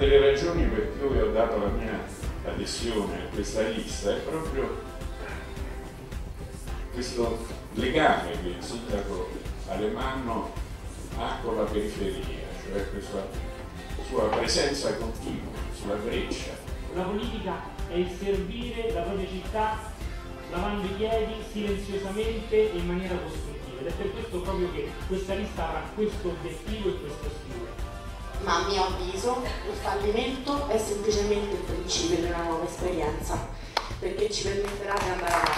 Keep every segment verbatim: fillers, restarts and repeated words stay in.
delle ragioni per cui ho dato la mia adesione a questa lista è proprio questo legame che il sindaco Alemanno ha con la periferia, cioè questa sua presenza continua sulla breccia. La politica è il servire la propria città lavando i piedi silenziosamente e in maniera costruttiva, ed è per questo proprio che questa lista avrà questo obiettivo e questo stile. Ma a mio avviso il fallimento è semplicemente il principio di una nuova esperienza, perché ci permetterà di andare avanti.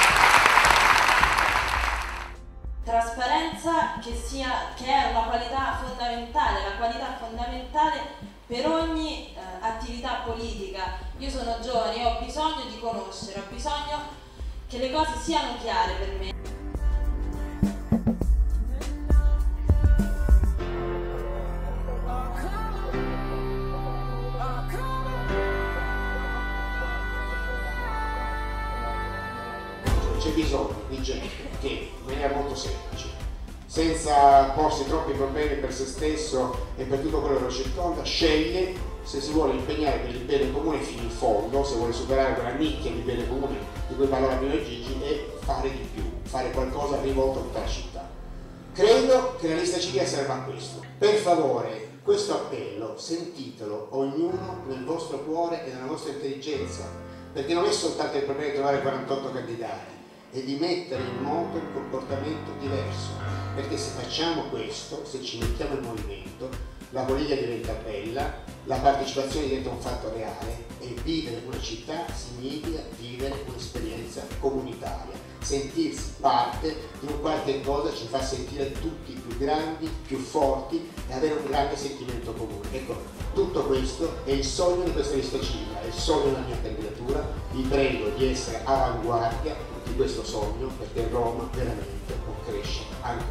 Trasparenza che, sia, che è una qualità fondamentale, la qualità fondamentale per ogni eh, attività politica. Io sono giovane, ho bisogno di conoscere, ho bisogno che le cose siano chiare per me. C'è bisogno di gente che in maniera molto semplice, senza porsi troppi problemi per se stesso e per tutto quello che lo circonda, sceglie se si vuole impegnare per il bene comune fino in fondo, se vuole superare quella nicchia di bene comune di cui parlava prima Gigi, e fare di più, fare qualcosa rivolto a tutta la città. Credo che la lista civica serva a questo. Per favore, questo appello sentitelo ognuno nel vostro cuore e nella vostra intelligenza, perché non è soltanto il problema di trovare quarantotto candidati, è di mettere in moto un comportamento diverso, perché se facciamo questo, se ci mettiamo in movimento, la politica diventa bella, la partecipazione diventa un fatto reale e vivere una città significa vivere un'esperienza comunitaria, sentirsi parte di un qualche cosa ci fa sentire tutti più grandi, più forti e avere un grande sentimento comune. Ecco, tutto questo è il sogno di questa lista civica, è il sogno della mia candidatura. Vi prego di essere avanguardia di questo sogno, perché Roma veramente può crescere anche